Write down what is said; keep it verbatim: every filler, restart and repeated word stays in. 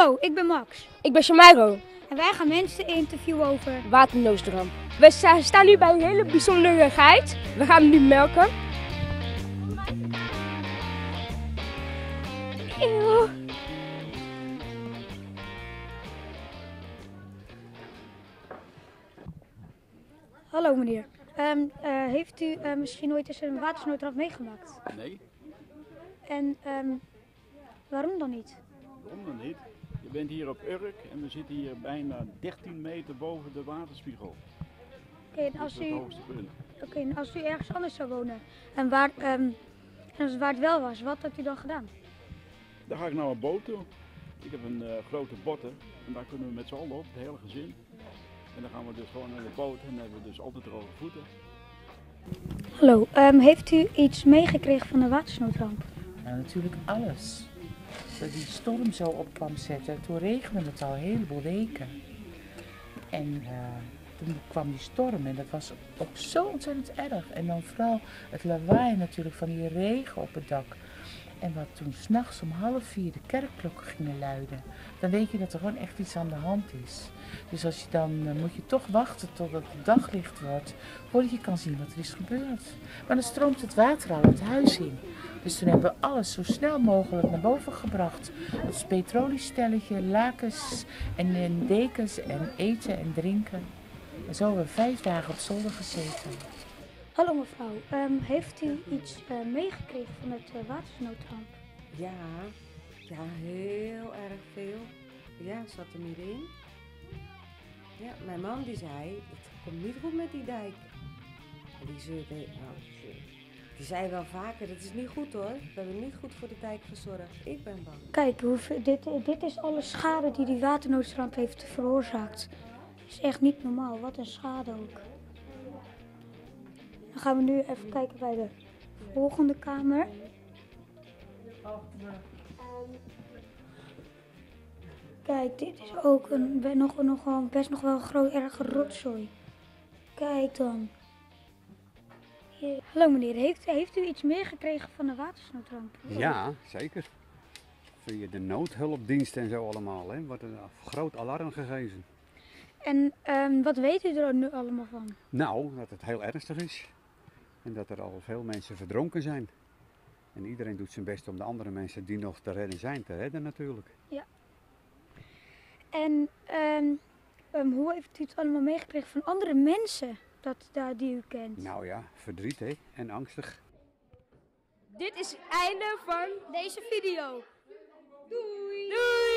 Hallo, ik ben Max. Ik ben Shamairo. En wij gaan mensen interviewen over waternoodramp. We sta staan nu bij een hele bijzondere geit. We gaan hem nu melken. Eeuw. Hallo meneer. Um, uh, heeft u uh, misschien ooit eens een watersnoodramp meegemaakt? Nee. En um, waarom dan niet? Waarom dan niet? Je bent hier op Urk en we zitten hier bijna dertien meter boven de waterspiegel. Oké, en als dat is u, het hoogste punt. okay, en als u ergens anders zou wonen en waar, um, en waar het wel was, wat had u dan gedaan? Daar ga ik naar een boot toe. Ik heb een uh, grote botte en daar kunnen we met z'n allen op, het hele gezin. En dan gaan we dus gewoon naar de boot en dan hebben we dus altijd droge voeten. Hallo, um, heeft u iets meegekregen van de watersnoodramp? Nou, natuurlijk alles. Dat die storm zo op kwam zetten, toen regende het al een heleboel weken. En uh, toen kwam die storm en dat was ook zo ontzettend erg. En dan vooral het lawaai natuurlijk van die regen op het dak. En wat toen s'nachts om half vier de kerkklokken gingen luiden, dan weet je dat er gewoon echt iets aan de hand is. Dus als je dan, uh, moet je toch wachten totdat het daglicht wordt, voordat je kan zien wat er is gebeurd. Maar dan stroomt het water al het huis in. Dus toen hebben we alles zo snel mogelijk naar boven gebracht. Het petroliestelletje, lakens en, en dekens en eten en drinken. En zo hebben we vijf dagen op zolder gezeten. Hallo mevrouw, um, heeft u iets uh, meegekregen van het uh, watersnoodramp? Ja, ja, heel erg veel. Ja, zat er niet in. Ja, mijn man die zei, het komt niet goed met die dijk. En die zeurde, oh, die zei wel vaker, dat is niet goed hoor. We hebben niet goed voor de dijk gezorgd. Ik ben bang. Kijk, hoeveel, dit, dit is alle schade die die watersnoodramp heeft veroorzaakt. Dat is echt niet normaal, wat een schade ook. Dan gaan we nu even kijken bij de volgende kamer. Kijk, dit is ook een, nog, nog wel, best nog wel een groot, erge rotzooi. Kijk dan. Hier. Hallo meneer, heeft, heeft u iets meer gekregen van de watersnoodramp? Ja, zeker. Via de noodhulpdienst en zo allemaal, hè, wordt een groot alarm gegeven. En um, wat weet u er nu allemaal van? Nou, dat het heel ernstig is. En dat er al veel mensen verdronken zijn. En iedereen doet zijn best om de andere mensen die nog te redden zijn, te redden natuurlijk. Ja. En um, um, hoe heeft u het allemaal meegekregen van andere mensen dat, dat, die u kent? Nou ja, verdriet hè, en angstig. Dit is het einde van deze video. Doei! Doei!